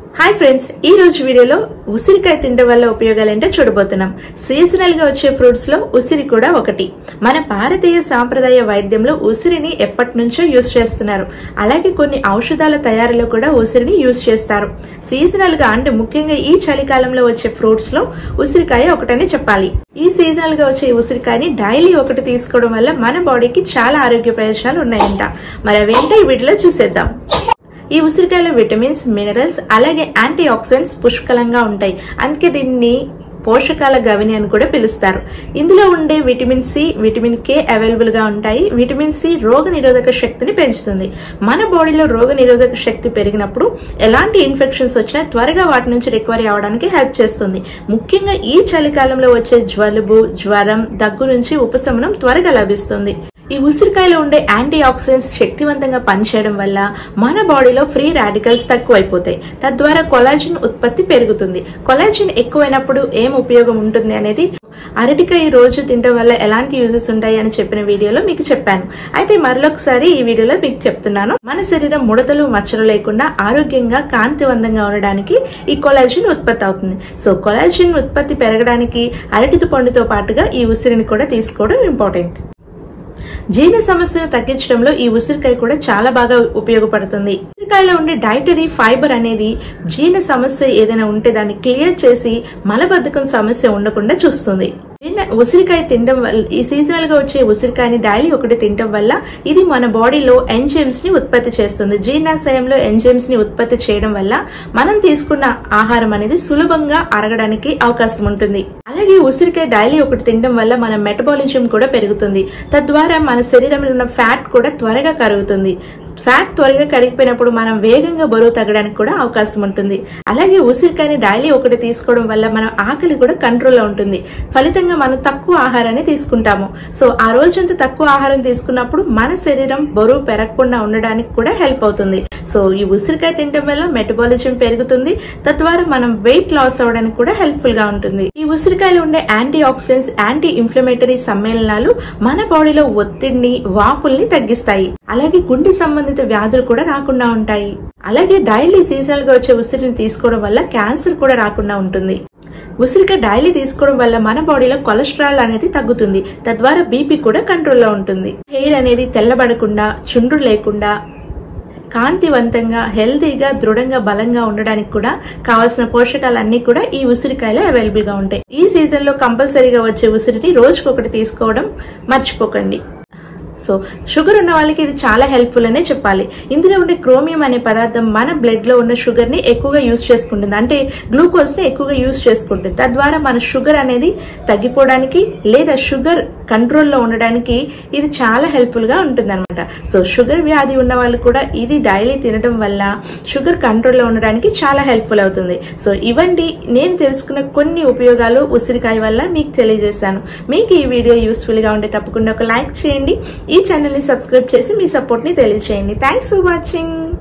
Hi friends, ఈ రోజు వీడియోలో ఉసిరికాయ తినడం వల్ల ఉపయోగాలు ఏంటో చూడబోతున్నాం. సీజనల్ గా వచ్చే ఫ్రూట్స్ లో ఉసిరి కూడా ఒకటి. మన భారతీయ సాంప్రదాయ వైద్యంలో ఉసిరిని ఎప్పటి నుంచో యూజ్ చేస్తున్నారు. అలాగే కొన్ని ఔషధాల తయారీలో కూడా ఉసిరిని యూజ్ చేస్తారు. సీజనల్ గా అంటే ముఖ్యంగా ఈ చలికాలంలో వచ్చే ఫ్రూట్స్ లో ఉసిరికాయ ఒకటని చెప్పాలి. ఈ సీజనల్ గా వచ్చే ఉసిరికాయని డైలీ ఒకటి తీసుకోవడం వల్ల మన బాడీకి చాలా ఆరోగ్య ప్రయోజనాలు ఉన్నాయంట. మరి అవేంటో ఈ వీడియోలో చూసేద్దాం. ఈ ఉసిరికాయలో విటమిన్స్, మినరల్స్ అలాగే యాంటీ ఆక్సిడెంట్స్ పుష్కలంగా ఉంటాయి. అందుకే దీన్ని పోషకాల గవిని అని కూడా పిలుస్తారు. ఇందులో ఉండే vitamin C, vitamin K available గా ఉంటాయి. విటమిన్ సి రోగ నిరోధక శక్తిని పెంచుతుంది. మన బాడీలో రోగ నిరోధక శక్తి పెరిగినప్పుడు ఎలాంటి ఇన్ఫెక్షన్స్ వచ్చినా త్వరగా వాటి నుంచి రికవరీ అవడానికి హెల్ప్ చేస్తుంది. ముఖ్యంగా ఈ చలికాలంలో వచ్చే జలుబు, జ్వరం, దగ్గు నుంచి ఉపశమనం త్వరగా లభిస్తుంది. ఈ ఉసిరికాయలో ఉండే యాంటీ ఆక్సిడెంట్స్ శక్తివంతంగా పనిచేయడం వల్ల మన బాడీలో ఫ్రీ రాడికల్స్ తక్కువైపోతాయి. తద్వారా కొలాజిన్ ఉత్పత్తి పెరుగుతుంది. కొలాజిన్ ఎక్కువైనప్పుడు ఏం ఉపయోగం ఉంటుంది అనేది అరటికాయ రోజు తినడం వల్ల ఎలాంటి యూజెస్ ఉంటాయి అని చెప్పిన వీడియోలో మీకు చెప్పాను. అయితే మరొకసారి ఈ వీడియోలో మీకు చెప్తున్నాను. మన శరీరం ముడతలు, మచ్చలు లేకుండా ఆరోగ్యంగా, కాంతివంతంగా ఉండడానికి ఈ కొలాజిన్ ఉత్పత్తి అవుతుంది. సో కొలాజిన్ ఉత్పత్తి పెరగడానికి అరటి పండుతో పాటుగా ఈ ఉసిరిని కూడా తీసుకోవడం ఇంపార్టెంట్. జీర్ణ సమస్యను తగ్గించడంలో ఈ ఉసిరికాయ కూడా చాలా బాగా ఉపయోగపడుతుంది. ఉసిరికాయలో ఉండే డైటరీ ఫైబర్ అనేది జీర్ణ సమస్య ఏదైనా ఉంటే దాన్ని క్లియర్ చేసి మలబద్ధకం సమస్య ఉండకుండా చూస్తుంది. ఉసిరికాయ తినడం వల్ల, ఈ సీజనల్ గా వచ్చే ఉసిరికాయని డైలీ ఒకటి తినడం వల్ల ఇది మన బాడీలో ఎంజైమ్స్ ని ఉత్పత్తి చేస్తుంది. జీర్ణాశయంలో ఎంజైమ్స్ ని ఉత్పత్తి చేయడం వల్ల మనం తీసుకున్న ఆహారం అనేది సులభంగా అరగడానికి అవకాశం ఉంటుంది. అలాగే ఉసిరికాయ డైలీ ఒకటి తినడం వల్ల మన మెటబాలిజం కూడా పెరుగుతుంది. తద్వారా మన శరీరంలో ఉన్న ఫ్యాట్ కూడా త్వరగా కరుగుతుంది. ఫ్యాట్ త్వరగా కరిగిపోయినప్పుడు మనం వేగంగా బరువు తగ్గడానికి కూడా అవకాశం ఉంటుంది. అలాగే ఉసిరికాయని డైలీ ఒకటి తీసుకోవడం వల్ల మన ఆకలి కూడా కంట్రోల్లో ఉంటుంది. ఫలితంగా మనం తక్కువ ఆహారాన్ని తీసుకుంటాము. సో ఆ రోజంతా తక్కువ ఆహారం తీసుకున్నప్పుడు మన శరీరం బరువు పెరగకుండా ఉండడానికి కూడా హెల్ప్ అవుతుంది. సో ఈ ఉసిరికాయ తినడం వల్ల మెటబాలిజం పెరుగుతుంది. తద్వారా మనం వెయిట్ లాస్ అవడానికి కూడా హెల్ప్ఫుల్ గా ఉంటుంది. ఈ ఉసిరికాయలో ఉండే యాంటీ ఆక్సిడెంట్స్, యాంటీ ఇన్ఫ్లమేటరీ సమ్మేళనాలు మన బాడీలో ఒత్తిడిని, వాపుల్ని తగ్గిస్తాయి. అలాగే గుండె సంబంధిత వ్యాధులు కూడా రాకుండా ఉంటాయి. అలాగే డైలీ సీజనల్ గా వచ్చే ఉసిరిని తీసుకోవడం వల్ల క్యాన్సర్ కూడా రాకుండా ఉంటుంది. ఉసిరికాయ డైలీ తీసుకోవడం వల్ల మన బాడీలో కొలెస్ట్రాల్ అనేది తగ్గుతుంది. తద్వారా బీపీ కూడా కంట్రోల్లో ఉంటుంది. హెయిర్ అనేది తెల్లబడకుండా, చుండ్రు లేకుండా, కాంతివంతంగా, హెల్తీగా, దృఢంగా, బలంగా ఉండడానికి కూడా కావాల్సిన పోషకాలన్నీ కూడా ఈ ఉసిరికాయలో అవైలబుల్ గా ఉంటాయి. ఈ సీజన్ లో కంపల్సరీగా వచ్చే ఉసిరిని రోజుకొకటి తీసుకోవడం మర్చిపోకండి. సో షుగర్ ఉన్న వాళ్ళకి ఇది చాలా హెల్ప్ఫుల్ అనే చెప్పాలి. ఇందులో ఉండే క్రోమియం అనే పదార్థం మన బ్లడ్ లో ఉన్న షుగర్ ని ఎక్కువగా యూజ్ చేసుకుంటుంది. అంటే గ్లూకోజ్ ని ఎక్కువగా యూజ్ చేసుకుంటుంది. తద్వారా మన షుగర్ అనేది తగ్గిపోవడానికి లేదా షుగర్ కంట్రోల్లో ఉండడానికి ఇది చాలా హెల్ప్ఫుల్ గా ఉంటుంది అనమాట. సో షుగర్ వ్యాధి ఉన్న వాళ్ళు కూడా ఇది డైలీ తినడం వల్ల షుగర్ కంట్రోల్లో ఉండడానికి చాలా హెల్ప్ఫుల్ అవుతుంది. సో ఇవండి నేను తెలుసుకున్న కొన్ని ఉపయోగాలు ఉసిరికాయ వల్ల మీకు తెలియజేశాను. మీకు ఈ వీడియో యూస్ఫుల్ గా ఉంటే తప్పకుండా ఒక లైక్ చేయండి. ఈ ఛానల్ ని సబ్స్క్రైబ్ చేసి మీ సపోర్ట్ ని తెలియజేయండి. Thanks for watching.